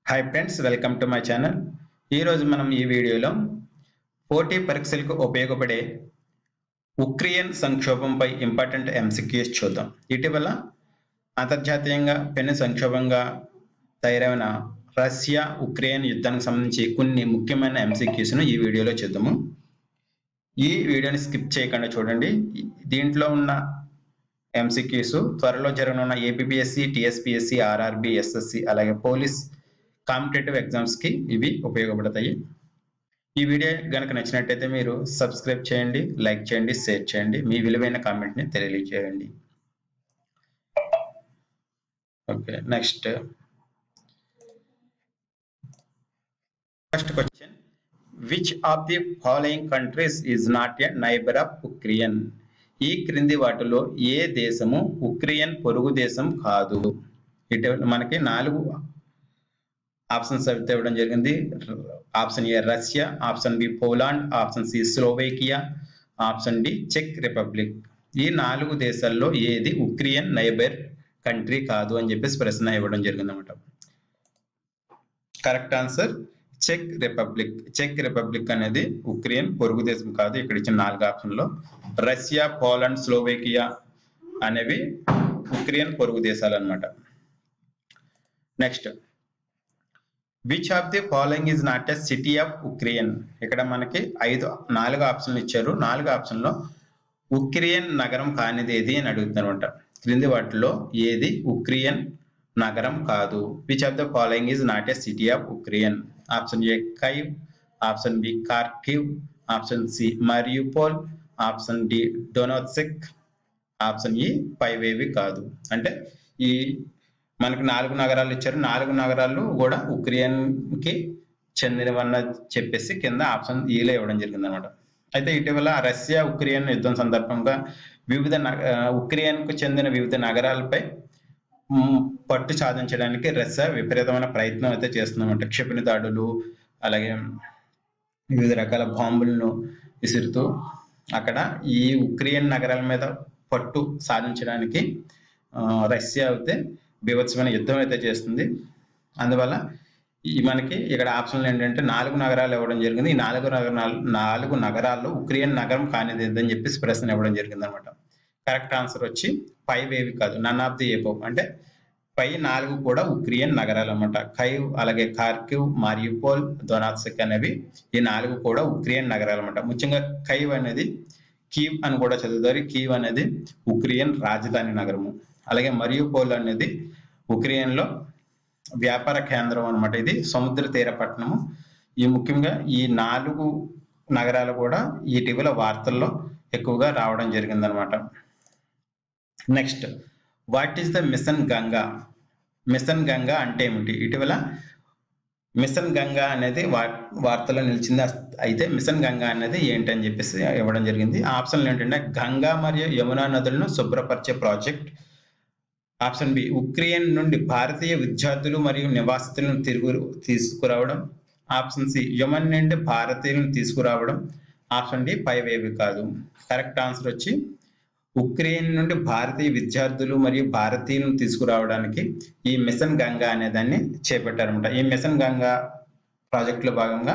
Hi friends, welcome to my channel. ఈరోజు మనం ఈ వీడియోలో పోటీ పరీక్షలకు ఉపయోగపడే ఉక్రెయిన్ సంక్షోభంపై ఇంపార్టెంట్ ఎంసీక్యూస్ చూద్దాం. ఇటీవల అంతర్జాతీయంగా పెను సంక్షోభంగా తయారైన రష్యా ఉక్రెయిన్ యుద్ధానికి సంబంధించి కొన్ని ముఖ్యమైన ఎంసీక్యూస్ను ఈ వీడియోలో చూద్దాము. ఈ వీడియోని స్కిప్ చేయకుండా చూడండి. దీంట్లో ఉన్న ఎంసీక్యూస్ త్వరలో జరగనున్న ఏపీపీఎస్సీ, టీఎస్పీఎస్సీ, ఆర్ఆర్బీ, ఎస్ఎస్సీ అలాగే పోలీస్ కాంపిటేటివ్ ఎగ్జామ్స్ కి ఇవి ఉపయోగపడతాయి. ఈ వీడియో గనక నచ్చినట్టయితే మీరు సబ్స్క్రైబ్ చేయండి, లైక్ చేయండి, షేర్ చేయండి, మీ విలువైన కామెంట్ ని తెలియజేయండి. Okay, next first question, which of the following countries is not a neighbour of Ukraine? ఈ క్రింది వాటిలో ఏ దేశము ఉక్రెయిన్ పొరుగు దేశం కాదు? ఇటీవల మనకి 4 ఆప్షన్స్ అయితే ఇవ్వడం జరిగింది. Option A Russia, option B Poland, option C Slovakia, option D చెక్ రిపబ్లిక్. ఈ 4 దేశాల్లో ఏది ఉక్రెయిన్ నైబర్ కంట్రీ కాదు అని చెప్పేసి ప్రశ్న ఇవ్వడం జరిగింది అనమాట. కరెక్ట్ ఆన్సర్ చెక్ రిపబ్లిక్. చెక్ రిపబ్లిక్ అనేది ఉక్రెయిన్ పొరుగు దేశం కాదు. ఇక్కడ ఇచ్చిన 4 ఆప్షన్లో రష్యా, పోలాండ్, స్లోవేకియా అనేవి ఉక్రెయిన్ పొరుగు దేశాలు అన్నమాట. Next, which of the following is not a city of Ukraine? ఇక్కడ మనకి 4 ఆప్షన్లు ఇచ్చారు. 4 ఆప్షన్లో ఉక్రెయిన్ నగరం కానిది ఏది అని అడుగుతున్నమాట. క్రింది వాటిలో ఏది ఉక్రెయిన్ నగరం కాదు? Which of the following is not a city of Ukraine? Option A Kyiv, option B Kharkiv, option C Mariupol, option D Donetsk, option ఈ 5 కాదు. అంటే ఈ మనకి 4 నగరాలు ఇచ్చారు. 4 నగరాలు కూడా ఉక్రెయిన్ కి చెందినవన్న చెప్పేసి కింద ఆప్షన్ ఈలో ఇవ్వడం జరిగింది అనమాట. అయితే ఇటీవల రష్యా ఉక్రెయిన్ యుద్ధం సందర్భంగా ఉక్రెయిన్ కు చెందిన వివిధ నగరాలపై పట్టు సాధించడానికి రష్యా విపరీతమైన ప్రయత్నం అయితే చేస్తుందన్నమాట. క్షిపణి దాడులు అలాగే వివిధ రకాల బాంబులను విసురుతూ అక్కడ ఈ ఉక్రెయిన్ నగరాల మీద పట్టు సాధించడానికి రష్యా అయితే బీభత్సమైన యుద్ధం అయితే చేస్తుంది. అందువల్ల మనకి ఇక్కడ ఆప్షన్లు ఏంటంటే 4 నగరాలు ఇవ్వడం జరిగింది. ఈ 4 నగరాల్లో ఉక్రెయిన్ నగరం కానిది అని చెప్పేసి ప్రశ్న ఇవ్వడం జరిగింది అనమాట. కరెక్ట్ ఆన్సర్ వచ్చి 5 కాదు, నన్ ఆఫ్ ది ఎబోవ్. అంటే పై 4 కూడా ఉక్రెయిన్ నగరాలు అనమాట. కైవ్ అలాగే కార్కివ్, మరియుపోల్, డొనెట్స్క్ అనేవి ఈ 4 కూడా ఉక్రెయిన్ నగరాలు అనమాట. ముఖ్యంగా కైవ్ అనేది కీవ్ అని కూడా చదువుతారు. కీవ్ అనేది ఉక్రెయిన్ రాజధాని నగరము. అలాగే మరియుపోల్ అనేది ఉక్రెయిన్ లో వ్యాపార కేంద్రం అనమాట. ఇది సముద్ర తీర పట్టణము. ఈ ముఖ్యంగా ఈ 4 నగరాలు కూడా ఇటీవల వార్తల్లో ఎక్కువగా రావడం జరిగిందనమాట. Next, what is the mission Ganga? Mission Ganga అంటే ఏమిటి? ఇటీవల మిషన్ గంగా అనేది వార్తల్లో నిలిచింది. అయితే మిషన్ గంగా అనేది ఏంటని చెప్పేసి ఇవ్వడం జరిగింది. ఆప్షన్లు ఏంటంటే గంగా మరియు యమునా నదులను శుభ్రపరిచే ప్రాజెక్ట్, ఆప్షన్ బి ఉక్రెయిన్ నుండి భారతీయ విద్యార్థులు మరియు నివాసితులను తీసుకురావడం, ఆప్షన్ సి యమన్ నుండి భారతీయులను తీసుకురావడం, ఆప్షన్ డి 5 కాదు. కరెక్ట్ ఆన్సర్ వచ్చి ఉక్రెయిన్ నుండి భారతీయ విద్యార్థులు మరియు భారతీయులను తీసుకురావడానికి ఈ మిషన్ గంగా అనే దాన్ని చేపట్టారన్నమాట. ఈ మిషన్ గంగా ప్రాజెక్టులో భాగంగా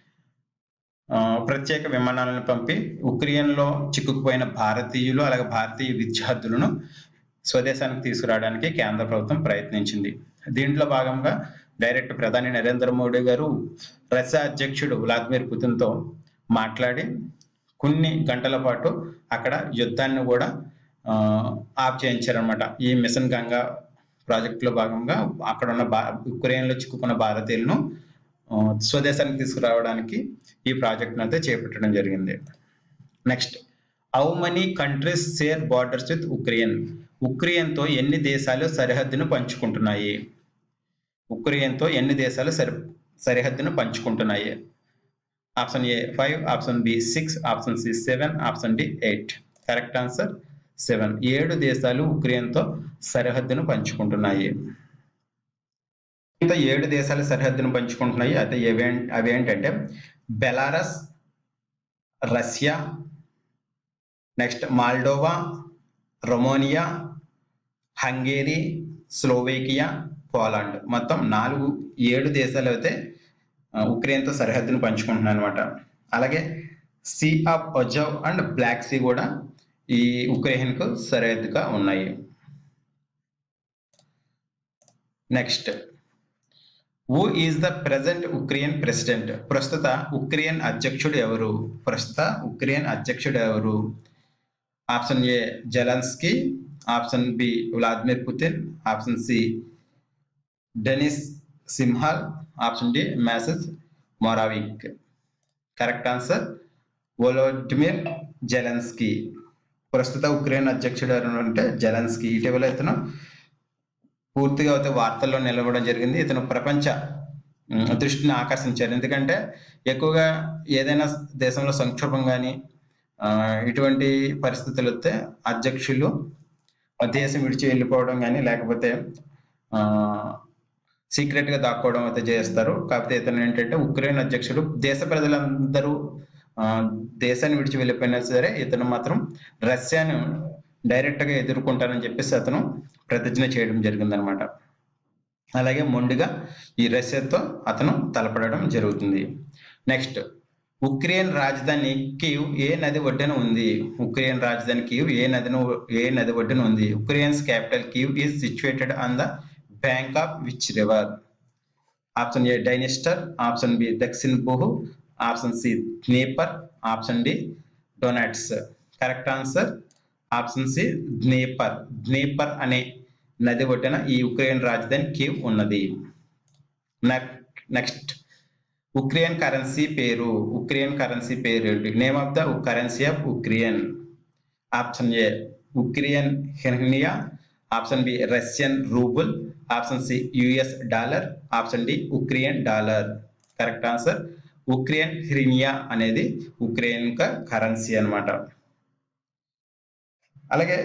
ప్రత్యేక విమానాలను పంపి ఉక్రెయిన్ లో చిక్కుకుపోయిన భారతీయులు అలాగే భారతీయ విద్యార్థులను స్వదేశానికి తీసుకురావడానికి కేంద్ర ప్రభుత్వం ప్రయత్నించింది. దీంట్లో భాగంగా డైరెక్ట్ ప్రధాని నరేంద్ర మోడీ గారు రష్యా అధ్యక్షుడు వ్లాదిమిర్ పుతిన్తో మాట్లాడి కొన్ని గంటల పాటు అక్కడ యుద్ధాన్ని కూడా ఆఫ్ చేయించారనమాట. ఈ మిషన్ గంగా ప్రాజెక్టులో భాగంగా అక్కడ ఉన్న ఉక్రెయిన్ లో చిక్కుకున్న భారతీయులను స్వదేశానికి తీసుకురావడానికి ఈ ప్రాజెక్ట్ అయితే చేపట్టడం జరిగింది. Next, how many countries share borders with Ukraine? Ukraine తో ఎన్ని దేశాలు సరిహద్దును పంచుకుంటున్నాయి? ఉక్రెయిన్ తో ఎన్ని దేశాలు సరిహద్దును పంచుకుంటున్నాయి? Option A 5, option B 6, option C 7, option D 8. Correct answer 7. 7 దేశాలు ఉక్రెయిన్ తో సరిహద్దును పంచుకుంటున్నాయి. 7 దేశాలు సరిహద్దును పంచుకుంటున్నాయి. అయితే అవి ఏంటంటే Belarus, Russia, next Moldova, Romania, Hungary, Slovakia, Poland. మొత్తం 7 దేశాలు అయితే ఉక్రెయిన్తో సరిహద్దును పంచుకుంటున్నాయి అనమాట. అలాగే sea of Azov and black sea కూడా ఈ ఉక్రెయిన్కు సరిహద్దుగా ఉన్నాయి. Next, who is the present Ukraine president? ప్రస్తుత ఉక్రెయిన్ అధ్యక్షుడు ఎవరు? Option A Zelensky, option B Vladimir Putin, option C Denis Shmyhal, option D Mateusz Morawiecki. Correct answer Volodymyr Zelensky. ప్రస్తుత Ukraine అధ్యక్షుడు ఎవరు అంటే జెలెన్స్కీ. ఇటీవల ఇతను పూర్తిగా అయితే వార్తల్లో నిలవడం జరిగింది. ఇతను ప్రపంచ దృష్టిని ఆకర్షించారు. ఎందుకంటే ఎక్కువగా ఏదైనా దేశంలో సంక్షోభం కానీ ఇటువంటి పరిస్థితులు వస్తే అధ్యక్షులు దేశం విడిచి వెళ్ళిపోవడం కానీ లేకపోతే సీక్రెట్ గా దాక్కోవడం అయితే చేస్తారు. కాకపోతే ఇతను ఏంటంటే ఉక్రెయిన్ అధ్యక్షుడు. దేశ ప్రజలందరూ దేశాన్ని విడిచి వెళ్ళిపోయినా సరే ఇతను మాత్రం రష్యాను డైరెక్ట్ గా ఎదుర్కొంటానని చెప్పేసి అతను ప్రతిజ్ఞ చేయడం జరిగిందనమాట. అలాగే మొండిగా ఈ రష్యాతో అతను తలపడడం జరుగుతుంది. నెక్స్ట్, ఉక్రెయిన్ రాజధాని కీవ్ ఏ నది ఒడ్డున ఉంది? ఏ నది ఒడ్డున ఉంది? Ukraine's capital Kiev is situated on the bank of which river? Option A Dniester, option B దక్షిణ్ Buh, option C Dnieper, option D Donets. Correct answer option C Dnieper అనే నది ఒడ్డున ఈ ఉక్రెయిన్ రాజధాని కీవ్ ఉన్నది. నెక్స్ట్, ఉక్రెయిన్ కరెన్సీ పేరు ఏంటి? Name of the currency of Ukraine. Option A Ukraine hryvnia, option B Russian rouble, option C US dollar, option D Ukraine dollar. Correct answer Ukraine hryvnia అనేది Ukraine currency అన్నమాట. అలాగే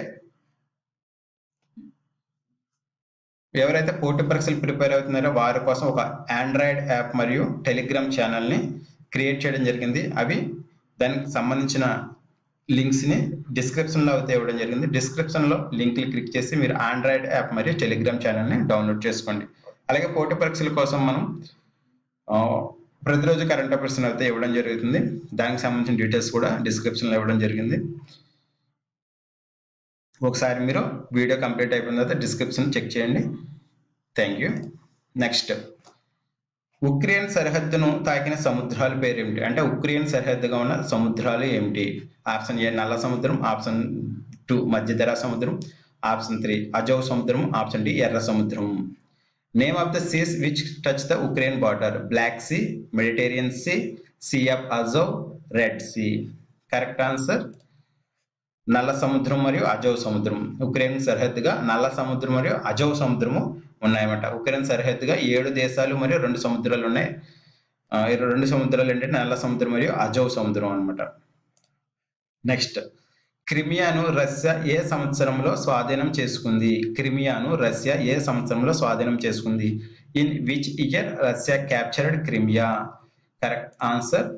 ఎవరైతే పోటీ పరీక్షలు prepare అవుతున్నారో వారి కోసం ఒక ఆండ్రాయిడ్ యాప్ మరియు టెలిగ్రామ్ ఛానల్ని క్రియేట్ చేయడం జరిగింది. దానికి సంబంధించిన లింక్స్ని డిస్క్రిప్షన్లో అయితే ఇవ్వడం జరిగింది. డిస్క్రిప్షన్లో లింక్లు క్లిక్ చేసి మీరు ఆండ్రాయిడ్ యాప్ మరియు టెలిగ్రామ్ ఛానల్ని డౌన్లోడ్ చేసుకోండి. అలాగే పోటీ పరీక్షల కోసం మనం ప్రతిరోజు కరెంట్ అఫైర్స్ అయితే ఇవ్వడం జరుగుతుంది. దానికి సంబంధించిన డీటెయిల్స్ కూడా డిస్క్రిప్షన్లో ఇవ్వడం జరిగింది. ఒకసారి మీరు వీడియో కంప్లీట్ అయిపోయిన తర్వాత డిస్క్రిప్షన్ చెక్ చేయండి. Thank you. నెక్స్ట్, ఉక్రెయిన్ సరిహద్దును తాకిన సముద్రాల పేరు ఏమిటి? అంటే ఉక్రెయిన్ సరిహద్దుగా ఉన్న సముద్రాలు ఏమిటి? ఆప్షన్ ఏ నల్ల సముద్రం, ఆప్షన్ 2 మధ్యధరా సముద్రం, ఆప్షన్ 3 అజవ్ సముద్రం, ఆప్షన్ డి ఎర్ర సముద్రం. Name of the seas which touch the Ukraine border? Black sea, Mediterranean sea, sea of Azov, red sea. Correct answer నల్ల సముద్రం మరియు అజవ్ సముద్రం. ఉక్రెయిన్ సరిహద్దుగా నల్ల సముద్రం మరియు అజవ్ సముద్రము ఉన్నాయన్నమాట. ఉక్రెయిన్ సరిహద్దుగా 7 దేశాలు మరియు 2 సముద్రాలు ఉన్నాయి. 2 సముద్రాలు అంటే నల్ల సముద్రం మరియు అజవ్ సముద్రం అన్నమాట. నెక్స్ట్, క్రిమియాను రష్యా ఏ సంవత్సరంలో స్వాధీనం చేసుకుంది? In which year Russia captured Crimea? Correct answer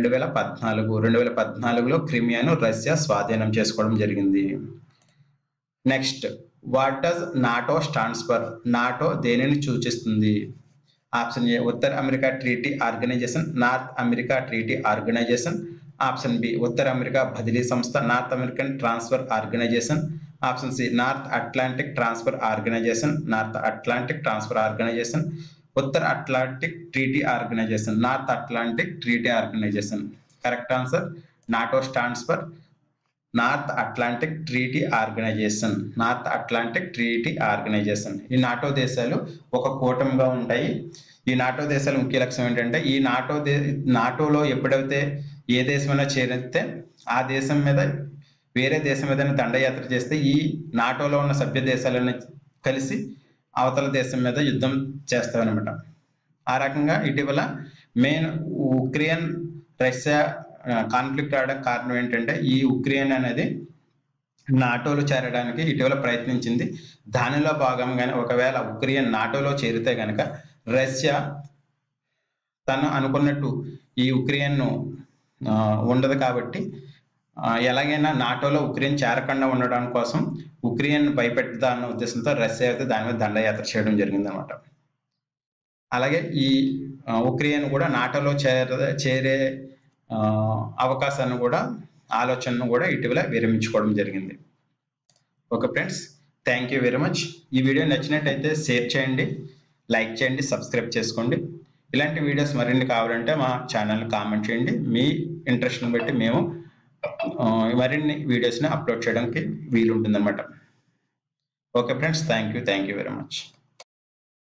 2014లో క్రిమియాను రష్యా స్వాధీనం చేసుకోవడం జరిగింది. Next, what does NATO stands for? NATO దేనిని సూచిస్తుంది? ఆప్షన్ ఏ ఉత్తర America treaty organisation, North America treaty organisation, option B ఉత్తర అమెరికా బదిలీ సంస్థ, North American transfer organisation, option C North Atlantic transfer organisation, ఉత్తర Atlantic treaty organisation, North Atlantic treaty organisation. Correct answer NATO stands for North Atlantic treaty organisation. ఈ NATO దేశాలు ఒక కూటమిగా ఉంటాయి. ఈ నాటో దేశాల ముఖ్య లక్ష్యం ఏంటంటే ఈ నాటోలో ఎప్పుడైతే ఏ దేశమైనా చేరితే ఆ దేశం మీద వేరే దేశం మీద దండయాత్ర చేస్తే ఈ నాటోలో ఉన్న సభ్య దేశాలను కలిసి అవతల దేశం మీద యుద్ధం చేస్తామన్నమాట. ఆ రకంగా ఇటీవల మెయిన్ ఉక్రెయిన్ రష్యా కాన్ఫ్లిక్ట్ అవడానికి కారణం ఏంటంటే ఈ ఉక్రెయిన్ అనేది నాటోలో చేరడానికి ఇటీవల ప్రయత్నించింది. దానిలో భాగంగానే ఒకవేళ ఉక్రెయిన్ నాటోలో చేరితే కనుక రష్యా తను అనుకున్నట్టు ఈ ఉక్రెయిన్ను ఉండదు కాబట్టి ఎలాగైనా నాటోలో ఉక్రెయిన్ చేరకుండా ఉండడం కోసం ఉక్రెయిన్ భయపెడతాన్న ఉద్దేశంతో రష్యా అయితే దాని మీద దండయాత్ర చేయడం జరిగిందనమాట. అలాగే ఈ ఉక్రెయిన్ కూడా నాటోలో చేరే అవకాశాన్ని కూడా ఆలోచనను కూడా ఇటీవల విరమించుకోవడం జరిగింది. Okay friends, thank you very much. ఈ వీడియో నచ్చినట్టయితే షేర్ చేయండి, లైక్ చేయండి, సబ్స్క్రైబ్ చేసుకోండి. ఇలాంటి వీడియోస్ మరిన్ని కావాలంటే మా ఛానల్ని కామెంట్ చేయండి. మీ ఇంట్రెస్ట్ని బట్టి మేము మరిన్ని వీడియోస్ని అప్లోడ్ చేయడానికి వీలుంటుందన్నమాట. Okay friends, thank you very much.